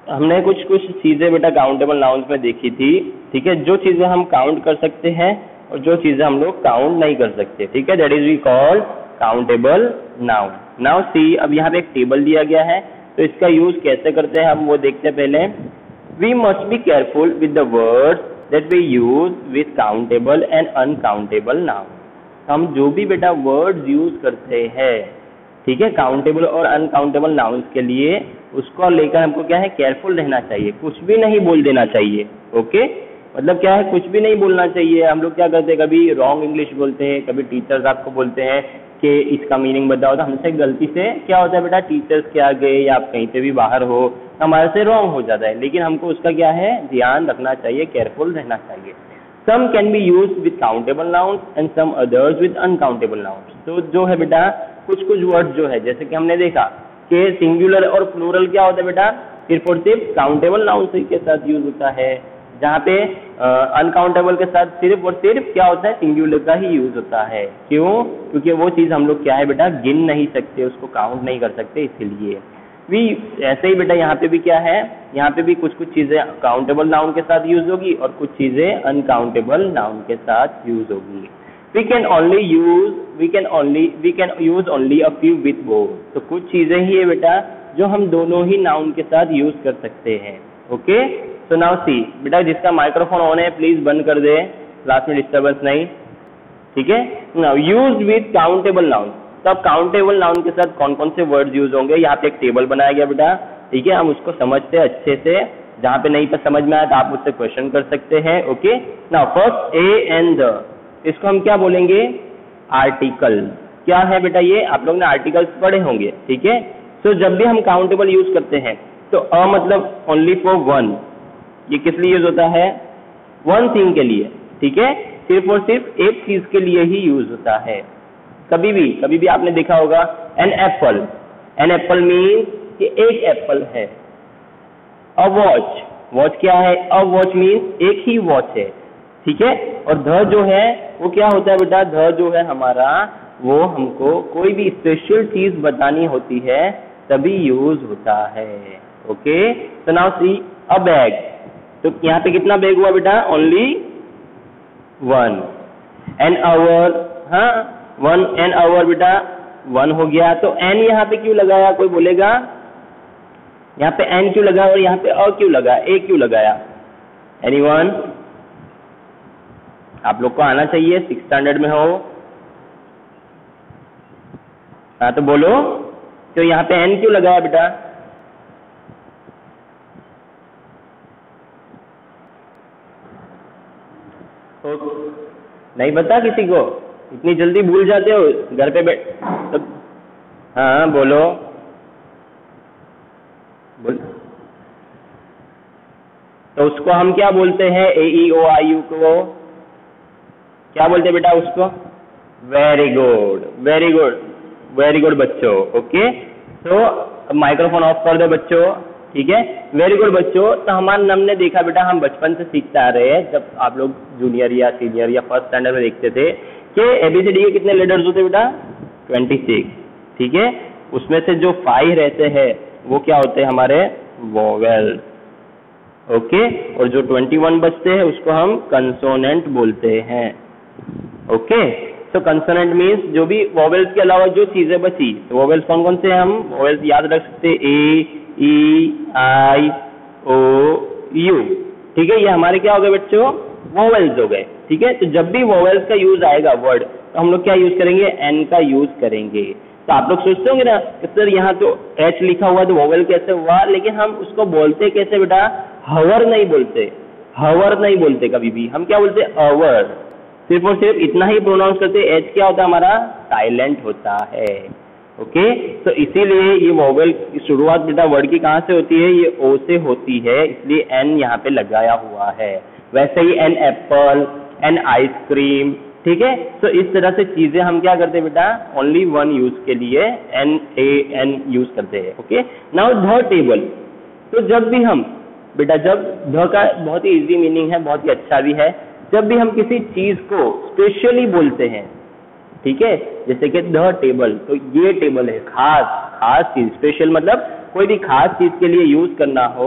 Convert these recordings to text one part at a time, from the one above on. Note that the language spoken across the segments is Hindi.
हमने कुछ कुछ चीजें बेटा काउंटेबल नाउन्स में देखी थी, ठीक है, जो चीजें हम काउंट कर सकते हैं और जो चीजें हम लोग काउंट नहीं कर सकते, ठीक है, that is we called countable noun. Now see, अब यहाँ पे एक टेबल दिया गया है, तो इसका यूज कैसे करते हैं हम वो देखते हैं पहले। We must be careful with the words that we use with countable and uncountable noun. हम जो भी बेटा वर्ड्स यूज करते हैं, ठीक है, काउंटेबल और अनकाउंटेबल नाउन्स के लिए, उसको लेकर हमको क्या है, केयरफुल रहना चाहिए, कुछ भी नहीं बोल देना चाहिए। ओके, मतलब क्या है, कुछ भी नहीं बोलना चाहिए। हम लोग क्या करते हैं, कभी रॉन्ग इंग्लिश बोलते हैं, कभी टीचर्स आपको बोलते हैं कि इसका मीनिंग बताओ, तो हमसे गलती से क्या होता है बेटा, टीचर्स के आगे या आप कहीं पे भी बाहर हो, हमारे से रॉन्ग हो जाता है, लेकिन हमको उसका क्या है, ध्यान रखना चाहिए, केयरफुल रहना चाहिए। Some can be use with countable nouns and some others with uncountable nouns. तो जो है बेटा कुछ कुछ वर्ड जो है, जैसे कि हमने देखा कि सिंगुलर और प्लूरल क्या होता है बेटा, सिर्फ और सिर्फ काउंटेबल नाउन्स के साथ यूज होता है, जहाँ पे अनकाउंटेबल के साथ सिर्फ और सिर्फ क्या होता है, सिंगुलर का ही यूज होता है। क्यों? क्योंकि वो चीज हम लोग क्या है बेटा, गिन नहीं सकते, उसको काउंट नहीं कर सकते, इसीलिए भी ऐसे ही बेटा यहाँ पे भी क्या है, यहाँ पे भी कुछ कुछ चीजें काउंटेबल नाउन के साथ यूज होगी और कुछ चीजें अनकाउंटेबल नाउन के साथ यूज होगी। we can use only a few with both। तो कुछ चीजें ही है बेटा जो हम दोनों ही नाउन के साथ यूज कर सकते हैं। ओके, सो नाउ सी, बेटा जिसका माइक्रोफोन ऑन है प्लीज बंद कर दे, क्लास में डिस्टर्बेंस नहीं, ठीक है। Now use with countable noun. तो अब काउंटेबल नाउन के साथ कौन कौन से वर्ड्स यूज होंगे, यहाँ पे एक टेबल बनाया गया बेटा, ठीक है, हम उसको समझते हैं अच्छे से, जहाँ पे नहीं पे समझ में आया तो आप मुझसे क्वेश्चन कर सकते हैं। Okay, now first a and the, इसको हम क्या बोलेंगे, आर्टिकल। क्या है बेटा ये, आप लोग ने आर्टिकल्स पढ़े होंगे, ठीक है। सो जब भी हम काउंटेबल यूज करते हैं तो अ मतलब ओनली फॉर वन, ये किस लिए यूज होता है, वन थिंग के लिए, ठीक है, सिर्फ और सिर्फ एक चीज के लिए ही यूज होता है। कभी भी आपने देखा होगा an apple, an apple means कि एक एप्पल है। अ वॉच, वॉच क्या है, अ वॉच मीन्स एक ही वॉच है, ठीक है। और ध जो है वो क्या होता है बेटा, ध जो है हमारा, वो हमको कोई भी स्पेशल चीज बतानी होती है तभी यूज होता है। ओके, तो नाउ सी अ बैग, तो यहाँ पे कितना बैग हुआ बेटा, ओनली वन। एन आवर, हाँ वन, एन आवर बेटा वन हो गया। तो एन यहाँ पे क्यों लगाया, कोई बोलेगा यहाँ पे एन क्यों लगा और यहाँ पे अ क्यों लगा, ए क्यों लगाया, एनीवन? आप लोग को आना चाहिए, 6th स्टैंडर्ड में हो, हाँ तो बोलो, तो यहाँ पे एन क्यों लगाया बेटा? नहीं पता किसी को, इतनी जल्दी भूल जाते हो घर पे बैठ, तो हाँ बोलो, तो उसको हम क्या बोलते हैं, ए ई ओ आई यू को क्या बोलते हैं बेटा उसको? Very good, very good, very good बच्चों। ओके, तो माइक्रोफोन ऑफ कर दो बच्चों, ठीक है, वेरी गुड बच्चों। तो हमारा हमने देखा बेटा, हम बचपन से सीखते आ रहे हैं, जब आप लोग जूनियर या सीनियर या 1st स्टैंडर्ड में देखते थे कि एबीसीडी के कितने लेटर्स होते बेटा, 26, ठीक है, उसमें से जो 5 रहते हैं वो क्या होते हैं हमारे, वोवेल्स। ओके, और जो 21 बचते हैं उसको हम कंसोनेंट बोलते हैं। ओके, तो कंसोनेंट मीन्स जो भी वोवेल्स के अलावा जो चीजें बची, तो वोवेल्स कौन कौन से, हम वोवेल्स याद रख सकते हैं, ए ई आई ओ यू, ठीक है, ये हमारे क्या हो गए बच्चों, वोवेल्स हो गए, ठीक है। तो जब भी वोवेल्स का यूज आएगा वर्ड, तो हम लोग क्या यूज करेंगे, एन का यूज करेंगे। तो आप लोग सोचते होंगे ना कि सर यहाँ तो एच लिखा हुआ तो वोवेल कैसे हुआ, लेकिन हम उसको बोलते कैसे बेटा, हवर नहीं बोलते, हवर नहीं बोलते कभी भी, हम क्या बोलते, अवर, सिर्फ और सिर्फ इतना ही प्रोनाउंस करते। एच क्या होता है हमारा, साइलेंट होता है। ओके, तो इसीलिए ये वोवेल शुरुआत बेटा वर्ड की कहाँ से होती है, ये ओ से होती है, इसलिए एन यहाँ पे लगाया हुआ है। वैसे ही एन एप्पल, एन आइसक्रीम, ठीक है। तो इस तरह से चीजें हम क्या करते हैं बेटा, ओनली वन यूज के लिए एन ए एन यूज करते हैं। ओके, नाउ द टेबल, तो जब भी हम बेटा, जब द का बहुत ही इजी मीनिंग है, बहुत ही अच्छा भी है, जब भी हम किसी चीज को स्पेशली बोलते हैं, ठीक है, जैसे कि द टेबल, तो ये टेबल है, खास खास चीज, स्पेशल मतलब कोई भी खास चीज के लिए यूज करना हो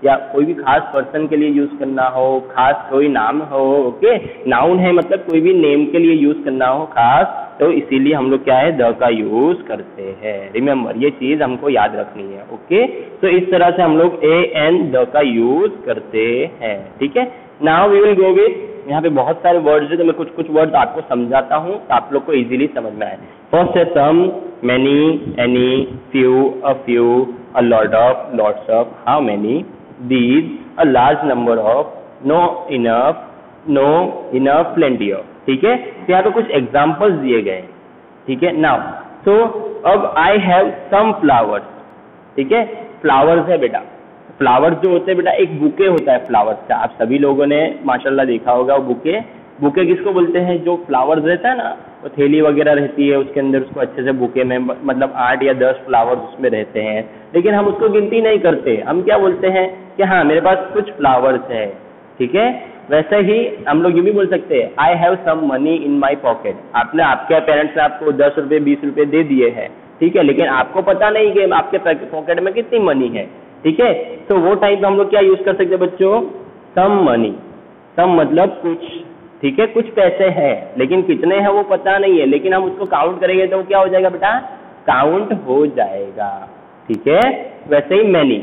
या कोई भी खास पर्सन के लिए यूज करना हो, खास कोई नाम हो, ओके, नाउन है मतलब कोई भी नेम के लिए यूज करना हो खास, तो इसीलिए हम लोग क्या है द का यूज करते हैं। रिमेम्बर ये चीज हमको याद रखनी है, ओके। तो इस तरह से हम लोग ए एंड द का यूज करते हैं, ठीक है। Now we will go with, यहाँ पे बहुत सारे वर्ड्स है तो मैं कुछ कुछ वर्ड्स आपको समझाता हूँ तो आप लोग को इजीली समझ में आए। फर्स्ट है some, many, any, few, a few, a lot of, lots of, how many, these, a large number of, no enough, no enough, plenty of, ठीक है। तो यहाँ पे कुछ एग्जाम्पल्स दिए गए, ठीक है। नाउ सो अब आई हैव सम फ्लावर्स, ठीक है। फ्लावर्स है बेटा, फ्लावर्स जो होते हैं बेटा एक बुके होता है फ्लावर्स का, आप सभी लोगों ने माशाल्लाह देखा होगा वो बुके। बुके किसको बोलते हैं? जो फ्लावर्स रहता है ना, वो थैली वगैरह रहती है उसके अंदर, उसको अच्छे से बुके में मतलब 8 या 10 फ्लावर्स उसमें रहते हैं, लेकिन हम उसको गिनती नहीं करते। हम क्या बोलते हैं कि हाँ मेरे पास कुछ फ्लावर्स है, ठीक है। वैसे ही हम लोग ये भी बोल सकते हैं I have some money in my pocket. आपने आपके पेरेंट्स ने आपको 10 रुपये 20 रुपये दे दिए हैं, ठीक है, लेकिन आपको पता नहीं कि आपके पॉकेट में कितनी मनी है, ठीक है। तो वो टाइम पे हम लोग क्या यूज कर सकते हैं बच्चों? Some money. सम मतलब कुछ, ठीक है, कुछ पैसे हैं लेकिन कितने हैं वो पता नहीं है, लेकिन हम उसको काउंट करेंगे तो वो क्या हो जाएगा बेटा? काउंट हो जाएगा, ठीक है। वैसे ही मैनी,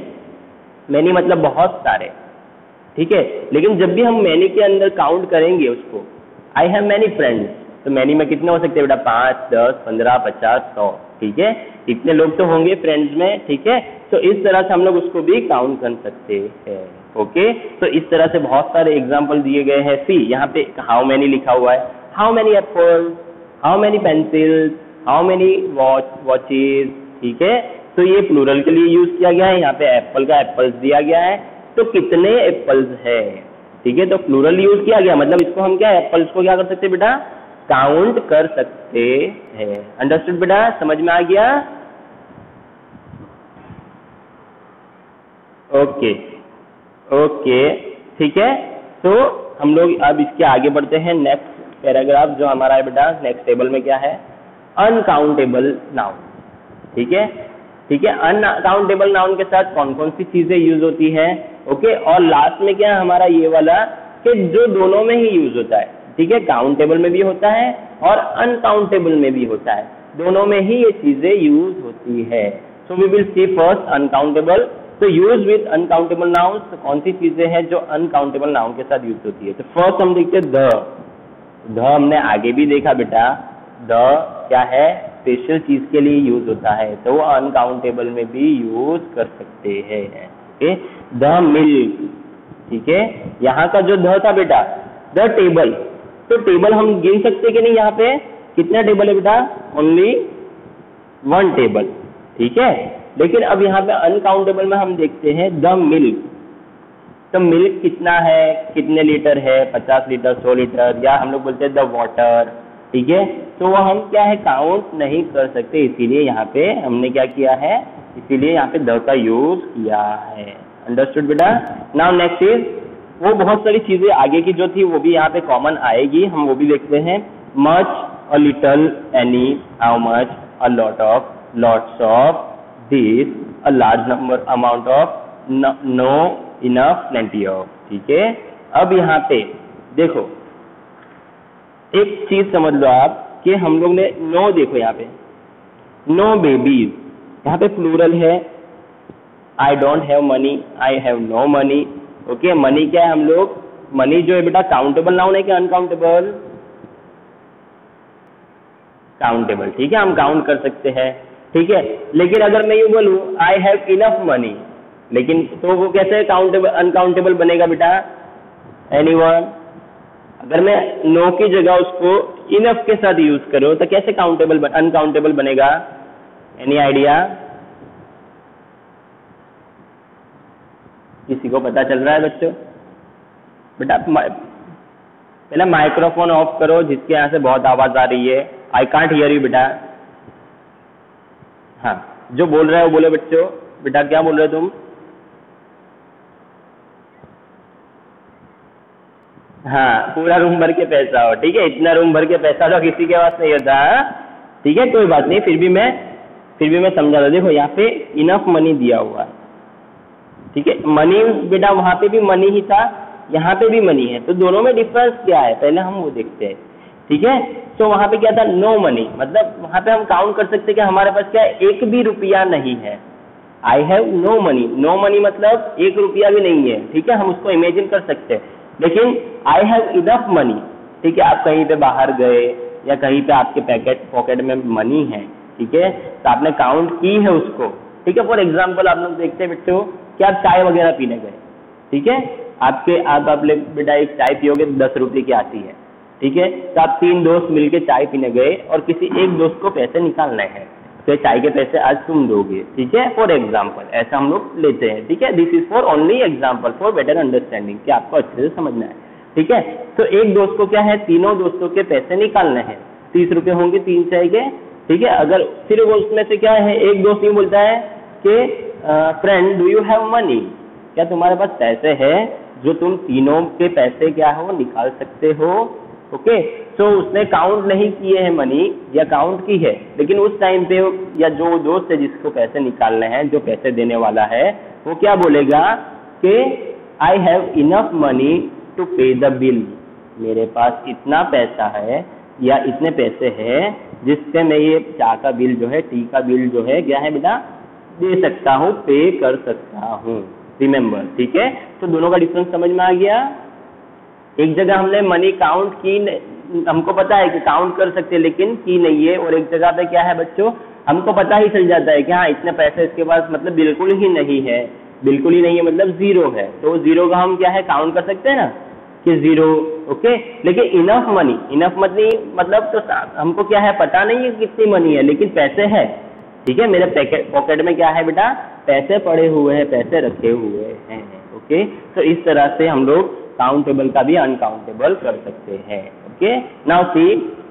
मैनी मतलब बहुत सारे, ठीक है, लेकिन जब भी हम मैनी के अंदर काउंट करेंगे उसको, आई हैव मैनी फ्रेंड्स, तो मैनी में कितने हो सकते हैं बेटा? 5, 10, 15, 50, 100, ठीक है, इतने लोग तो होंगे फ्रेंड्स में, ठीक है। तो इस तरह से हम लोग उसको भी काउंट कर सकते हैं, ओके। तो इस तरह से बहुत सारे एग्जाम्पल दिए गए हैं। सी यहाँ पे हाउ मैनी लिखा हुआ है, how many apples, how many pencils, how many watches, ठीक है। तो ये प्लूरल के लिए यूज किया गया है, यहाँ पे एप्पल का एप्पल्स दिया गया है, तो कितने एप्पल्स है, ठीक है। तो प्लूरल यूज किया गया मतलब इसको हम क्या एप्पल्स को क्या कर सकते हैं बेटा? काउंट कर सकते हैं। अंडरस्टूड बेटा? समझ में आ गया? ओके ओके, ठीक है। तो हम लोग अब इसके आगे बढ़ते हैं। नेक्स्ट पैराग्राफ जो हमारा है बेटा, नेक्स्ट टेबल में क्या है? अनकाउंटेबल नाउन, ठीक है, ठीक है। अनकाउंटेबल नाउन के साथ कौन कौन सी चीजें यूज होती है, ओके। और लास्ट में क्या है हमारा ये वाला कि जो दोनों में ही यूज होता है, ठीक है, काउंटेबल में भी होता है और अनकाउंटेबल में भी होता है, दोनों में ही ये चीजें यूज होती है। So we will see first uncountable. तो यूज विद अनकाउंटेबल नाउन, तो कौन सी चीजें हैं जो अनकाउंटेबल नाउन के साथ यूज होती है? तो फर्स्ट हम देखते हैं द हमने आगे भी देखा बेटा, द क्या है? स्पेशल चीज के लिए यूज होता है, तो वो अनकाउंटेबल में भी यूज कर सकते हैं, ओके। द मिल्क, ठीक है, यहाँ का जो द था बेटा, द टेबल, तो टेबल हम गिन सकते कि नहीं? यहाँ पे कितना टेबल है बेटा? ओनली 1 टेबल, ठीक है। लेकिन अब यहाँ पे अनकाउंटेबल में हम देखते हैं द मिल्क, तो मिल्क कितना है, कितने लीटर है? 50 लीटर, 100 लीटर, या हम लोग बोलते हैं द वाटर, ठीक है। तो वो हम क्या है काउंट नहीं कर सकते, इसीलिए यहाँ पे हमने क्या किया है, इसीलिए यहाँ पे द का यूज किया है। अंडरस्टूड बेटा? नाउ नेक्स्ट इज, वो बहुत सारी चीजें आगे की जो थी वो भी यहाँ पे कॉमन आएगी, हम वो भी देखते हैं। Much, a little, any, how much, a lot of, lots of, this, a large number, amount of, no, enough, plenty of, ठीक है। अब यहाँ पे देखो एक चीज समझ लो आप कि हम लोग ने नो, देखो यहाँ पे नो बेबीज, यहाँ पे प्लूरल है। I don't have money, I have no money, okay. Money क्या है? हम लोग मनी जो है बेटा काउंटेबल नाउन है कि अनकाउंटेबल? काउंटेबल, ठीक है, हम काउंट कर सकते हैं, ठीक है। लेकिन अगर मैं यूं बोलूं आई हैव इनफ मनी, लेकिन तो वो कैसे काउंटेबल अनकाउंटेबल बनेगा बेटा? एनीवन? अगर मैं नो की जगह उसको इनफ के साथ यूज करूं तो कैसे काउंटेबल अनकाउंटेबल बनेगा? Any idea? किसी को पता चल रहा है बच्चों? बेटा पहले माइक्रोफोन ऑफ करो, जिसके यहाँ से बहुत आवाज आ रही है। आई कांट हियर यू बेटा। हाँ, जो बोल रहा है वो बोले बच्चों। बेटा क्या बोल रहे हो तुम? हाँ, पूरा रूम भर के पैसा हो, ठीक है, इतना रूम भर के पैसा तो किसी के पास नहीं होता, ठीक है, कोई बात नहीं, फिर भी मैं समझा रहा। देखो यहाँ पे इनफ मनी दिया हुआ है, ठीक है। मनी बेटा वहां पे भी मनी ही था, यहाँ पे भी मनी है, तो दोनों में डिफरेंस क्या है पहले हम वो देखते हैं। ठीक है, तो वहां पे क्या था, नो मनी, मतलब वहां पे हम काउंट कर सकते हैं कि हमारे पास क्या है, एक भी रुपया नहीं है। I have no money, no money मतलब एक रुपया भी नहीं है। ठीक है, हम उसको इमेजिन कर सकते हैं। लेकिन आई हैव इनफ मनी, ठीक है, आप कहीं पे बाहर गए या कहीं पे आपके पॉकेट में मनी है, ठीक है, तो आपने काउंट की है उसको। ठीक है, फॉर एग्जाम्पल आप लोग देखते हैं बच्चों कि आप चाय वगैरह पीने गए, ठीक है, आप बेटा एक चाय पियोगे 10 रुपये की आती है। ठीक है, तो आप 3 दोस्त मिलके चाय पीने गए और किसी एक दोस्त को पैसे निकालने हैं, तो चाय के पैसे आज तुम दोगे। ठीक है, फॉर एग्जाम्पल ऐसा हम लोग लेते हैं। ठीक है, this is for only example for better understanding, कि आपको अच्छे से समझना है। ठीक है, तो एक दोस्त को क्या है, तीनों दोस्तों के पैसे निकालने हैं, 30 रुपये होंगे 3 चाय के। ठीक है, अगर फिर वो उसमें से क्या है, एक दोस्त ये बोलता है कि friend do you have money, क्या तुम्हारे पास पैसे है जो तुम तीनों के पैसे क्या है वो निकाल सकते हो। ओके, तो उसने काउंट नहीं किए हैं मनी, या काउंट की है, लेकिन उस टाइम पे या जो दोस्त है जिसको पैसे निकालने हैं, जो पैसे देने वाला है, वो क्या बोलेगा कि I have enough money to pay the bill, मेरे पास इतना पैसा है या इतने पैसे हैं जिससे मैं ये चाय का बिल जो है, टी का बिल जो है क्या है बेटा दे सकता हूँ, पे कर सकता हूँ। रिमेंबर, ठीक है, तो दोनों का डिफरेंस समझ में आ गया। एक जगह हमने मनी काउंट की, हमको पता है कि काउंट कर सकते हैं लेकिन की नहीं है, और एक जगह पे क्या है बच्चों, हमको पता ही चल जाता है कि हाँ इतने पैसे इसके पास मतलब बिल्कुल ही नहीं है, बिल्कुल ही नहीं है मतलब जीरो है, तो जीरो का हम क्या है काउंट कर सकते हैं ना कि जीरो। ओके, लेकिन इनफ मनी, इनफ मनी मतलब तो हमको क्या है पता नहीं है कितनी मनी है, लेकिन पैसे है। ठीक है, मेरे पॉकेट में क्या है बेटा, पैसे पड़े हुए हैं, पैसे रखे हुए हैं। ओके, तो इस तरह से हम लोग काउंटेबल का भी अनकाउंटेबल कर सकते हैं। Okay, now see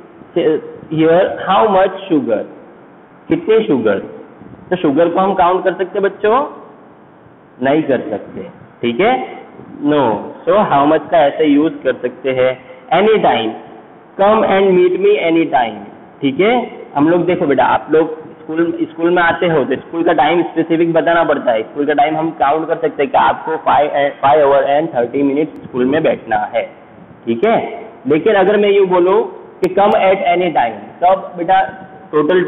here how much sugar, कितने शुगर, तो शुगर को हम काउंट कर सकते बच्चों, नहीं कर सकते। ठीक है, नो, सो हाउ मच का ऐसे यूज कर सकते हैं, any time, come and meet me any time. ठीक है, हम लोग देखो बेटा, आप लोग स्कूल में आते हो तो स्कूल का टाइम स्पेसिफिक बताना पड़ता है। स्कूल का टाइम हम काउंट कर सकते हैं कि आपको 5 आवर एंड 30 मिनट स्कूल में बैठना है। ठीक है, लेकिन अगर मैं यूँ बोलूँ कि कम एट एनी टाइम, तब बेटा टोटल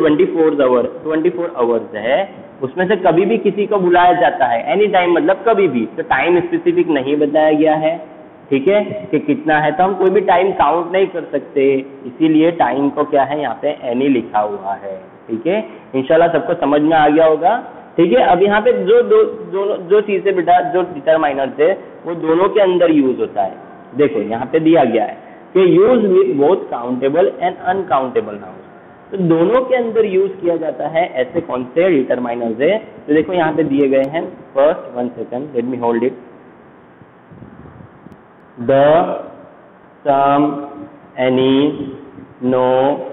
24 आवर्स है, उसमें से कभी भी किसी को बुलाया जाता है। एनी टाइम मतलब कभी भी, तो टाइम स्पेसिफिक नहीं बताया गया है। ठीक है, कि कितना है, तो हम कोई भी टाइम काउंट नहीं कर सकते, इसीलिए टाइम को क्या है यहाँ पे एनी लिखा हुआ है। ठीक है, इंशाल्लाह सबको समझ में आ गया होगा। ठीक है, अब यहाँ पे जो चीजें बेटा जो डिटरमाइनर थे वो दोनों के अंदर यूज होता है। देखो यहाँ पे दिया गया है कि use with both countable and uncountable nouns, तो दोनों के अंदर यूज किया जाता है। ऐसे कौन से डिटरमाइनर्स है, तो देखो यहाँ पे दिए गए हैं। First, 1 second, let me hold it, the, some, any, no,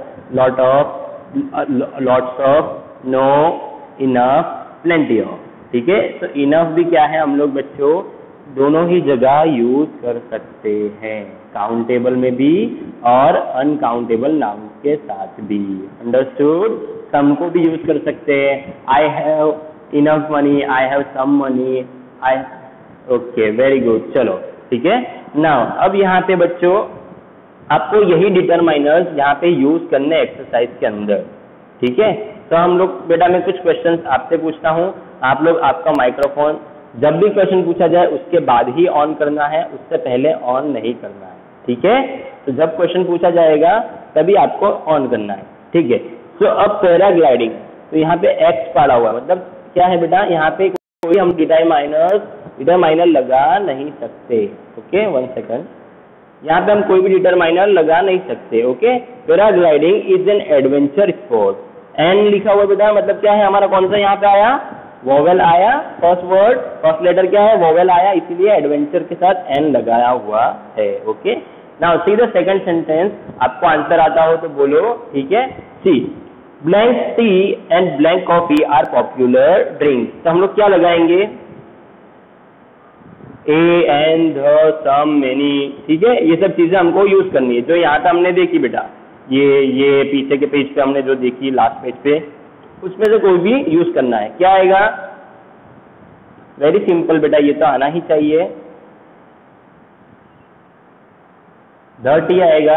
lots of, no, enough, plenty of. ठीक है, तो इनफ भी क्या है, हम लोग बच्चों दोनों ही जगह यूज कर सकते हैं, काउंटेबल में भी और अनकाउंटेबल नाउन के साथ भी। अंडरस्टूड, सम को भी यूज कर सकते हैं, I have enough money, I have some money, I, okay very good, चलो ठीक है। नाउ अब यहाँ पे बच्चों आपको यही डिटरमाइनर्स यहाँ पे यूज करने एक्सरसाइज के अंदर। ठीक है, तो हम लोग बेटा मैं कुछ क्वेश्चंस आपसे पूछता हूँ, आप लोग आपका माइक्रोफोन जब भी क्वेश्चन पूछा जाए उसके बाद ही ऑन करना है, उससे पहले ऑन नहीं करना है। ठीक है, तो जब क्वेश्चन पूछा जाएगा तभी आपको ऑन करना है। ठीक है, तो अब पैराग्लाइडिंग, तो यहाँ पे एक्स पड़ा हुआ मतलब क्या है बेटा, यहाँ पे कोई हम डिटरमाइनर लगा नहीं सकते। ओके, 1 सेकंड, यहाँ पे हम कोई भी डिटरमाइनर लगा नहीं सकते। Okay, paragliding is an adventure sport. An लिखा हुआ बेटा मतलब क्या है, हमारा कौन सा यहाँ पे आया, वोवेल आया, फर्स्ट वर्ड फर्स्ट लेटर क्या है, वोवेल आया, इसीलिए एडवेंचर के साथ एन लगाया हुआ है। Okay, now see the second sentence, आपको आंसर आता हो तो बोलो। ठीक है, see blank tea and blank coffee are popular drink, तो हम लोग क्या लगाएंगे, a and the, some, many. ठीक है, ये सब चीजें हमको यूज करनी है, जो यहाँ पे हमने देखी बेटा, ये पीछे के पेज पे हमने जो देखी लास्ट पेज पे, उसमें से कोई भी यूज करना है। क्या आएगा, वेरी सिंपल बेटा, ये तो आना ही चाहिए। टी आएगा,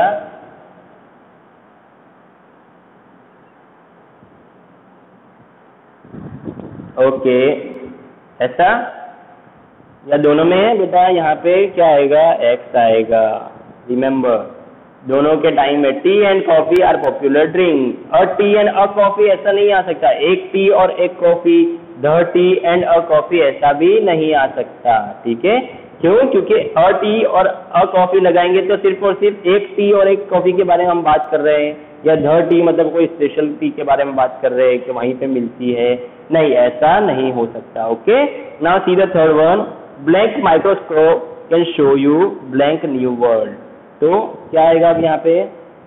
ओके ऐसा, या दोनों में है बेटा? यहाँ पे क्या आएगा? एक्स आएगा। रिमेंबर दोनों के टाइम में tea and coffee are popular drink, और टी एंड अ कॉफी ऐसा नहीं आ सकता, एक टी और एक coffee, the tea and a coffee ऐसा भी नहीं आ सकता, ठीक है? क्यों? क्योंकि अ टी और अ कॉफी लगाएंगे तो सिर्फ और सिर्फ एक टी और एक कॉफी के बारे में हम बात कर रहे हैं, या द टी मतलब कोई स्पेशल टी के बारे में बात कर रहे हैं कि वहीं पे मिलती है, नहीं, ऐसा नहीं हो सकता। Okay, now see the third one, blank microscope can show you blank new world. तो क्या आएगा अब यहाँ पे?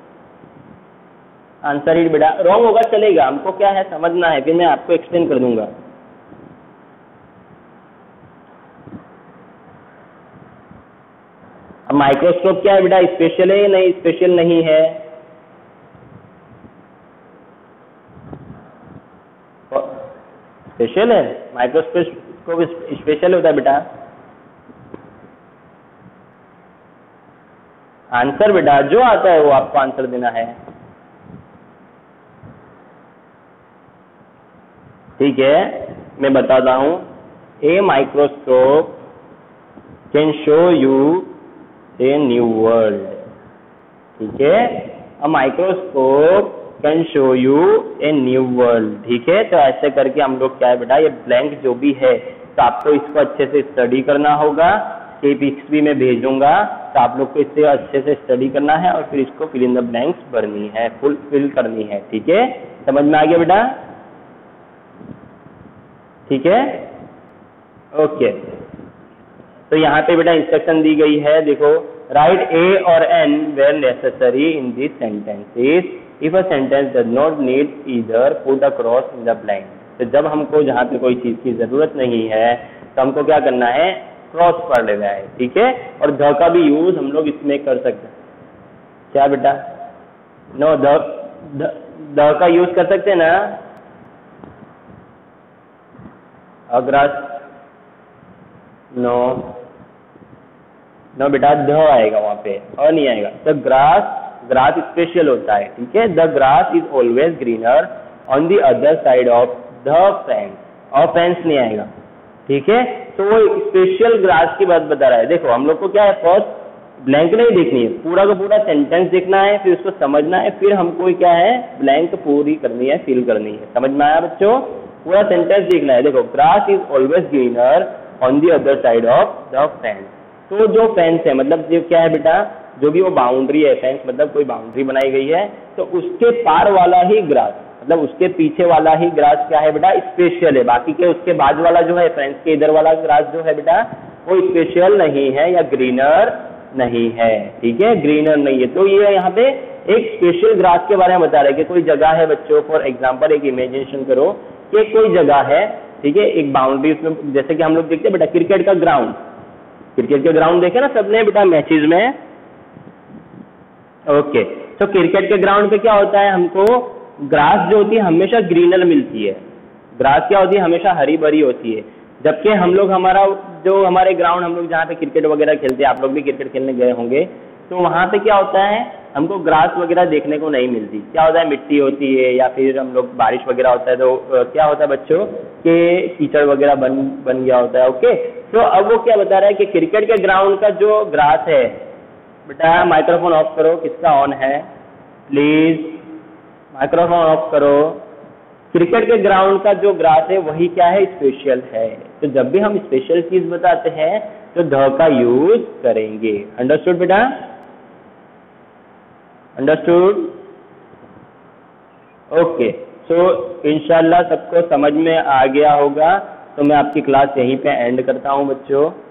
आंसर इट बेटा, रॉन्ग होगा चलेगा, हमको क्या है समझना है, फिर मैं आपको एक्सप्लेन कर दूंगा। अब माइक्रोस्कोप क्या है बेटा? स्पेशल है या नहीं? स्पेशल नहीं है। स्पेशल है, माइक्रोस्कोप स्पेशल होता है बेटा। आंसर बेटा जो आता है वो आपको आंसर देना है, ठीक है? मैं बताता हूं, a microscope can show you a new world, ठीक है? A microscope can show you a new world, ठीक है? तो ऐसे करके हम लोग क्या है बेटा, ये ब्लैंक जो भी है तो आपको इसको अच्छे से स्टडी करना होगा, ये पिक्स भी मैं भेजूंगा, तो आप लोग को इससे अच्छे से स्टडी करना है और फिर इसको फिल इन द ब्लैंक्स भरनी है, फुल फिल करनी है, ठीक है? समझ में आ गया बेटा? ठीक है, ओके। तो यहाँ पे बेटा इंस्ट्रक्शन दी गई है, देखो, राइट ए और an where necessary in this sentences if a sentence does not need either put a cross in the blank. तो जब हमको जहाँ पे कोई चीज की जरूरत नहीं है तो हमको क्या करना है? क्रॉस पढ़ लेना है, ठीक है? और द का भी यूज हम लोग इसमें कर सकते हैं। क्या बेटा? नो, द का यूज कर सकते हैं ना? अग्रास, नो नो बेटा, द आएगा वहां पे, और नहीं आएगा। तो ग्रास स्पेशल होता है, ठीक है? The grass is always greener on the other side of the fence, और फेंस नहीं आएगा, ठीक है? तो वो स्पेशल ग्रास की बात बता रहा है। देखो हम लोग को क्या है, फर्स्ट ब्लैंक नहीं देखनी है, पूरा का पूरा सेंटेंस देखना है, फिर उसको समझना है, फिर हमको क्या है, ब्लैंक पूरी करनी है, फिल करनी है। समझ में आया बच्चों? पूरा सेंटेंस देखना है। देखो, grass is always greener on the other side of the fence. तो जो फेंस है मतलब जो क्या है बेटा, जो भी वो बाउंड्री है, फेंस मतलब कोई बाउंड्री बनाई गई है, तो उसके पार वाला ही ग्रास, मतलब उसके पीछे वाला ही ग्रास क्या है बेटा, स्पेशल है। बाकी के उसके बाद वाला जो है, फेंस के इधर वाला ग्रास जो है बेटा, वो स्पेशल नहीं है या ग्रीनर नहीं है, ठीक है? ग्रीनर नहीं है। तो ये यहाँ पे एक स्पेशल ग्रास के बारे में बता रहे हैं कि कोई जगह है बच्चों, फॉर एग्जाम्पल एक इमेजिनेशन करो कि कोई जगह है, ठीक है? एक बाउंड्री, उसमें जैसे कि हम लोग देखते हैं बेटा क्रिकेट का ग्राउंड, क्रिकेट के ग्राउंड देखे ना सबने बेटा मैचेस में, ओके? तो क्रिकेट के ग्राउंड पे क्या होता है, हमको ग्रास जो होती है हमेशा ग्रीनर मिलती है। ग्रास क्या होती है, हमेशा हरी भरी होती है। जबकि हम लोग हमारे ग्राउंड, हम लोग जहाँ पे क्रिकेट वगैरह खेलते हैं, आप लोग भी क्रिकेट खेलने गए होंगे, तो वहाँ पे क्या होता है, हमको ग्रास वगैरह देखने को नहीं मिलती। क्या होता है, मिट्टी होती है, या फिर हम लोग बारिश वगैरह होता है तो क्या होता है बच्चों कि कीचड़ वगैरह बन गया होता है, ओके? तो अब वो क्या बता रहा है कि क्रिकेट के ग्राउंड का जो ग्रास है बेटा, माइक्रोफोन ऑफ करो, किसका ऑन है प्लीज, माइक्रोफोन ऑफ करो। क्रिकेट के ग्राउंड का जो ग्रास है वही क्या है, स्पेशल है। तो जब भी हम स्पेशल चीज बताते हैं तो द का यूज करेंगे। अंडरस्टूड बेटा? अंडरस्टूड? ओके, सो इंशाल्लाह सबको समझ में आ गया होगा। तो मैं आपकी क्लास यहीं पे एंड करता हूं बच्चों।